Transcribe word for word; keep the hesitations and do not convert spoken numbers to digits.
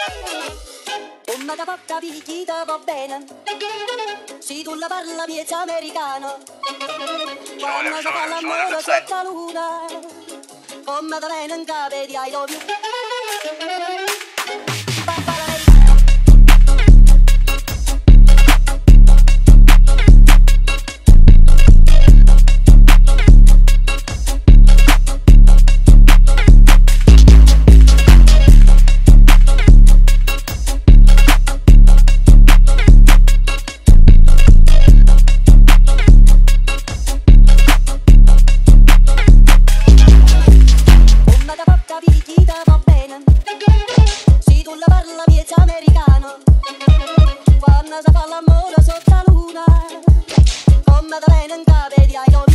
Come da porca picchita va bene, se tu la parla miezza americano, quando si fa l'amore sotto la luna, come da bene in capo di I love you. Quando si fa l'amore sotto la luna, come da bene in capo di I love you.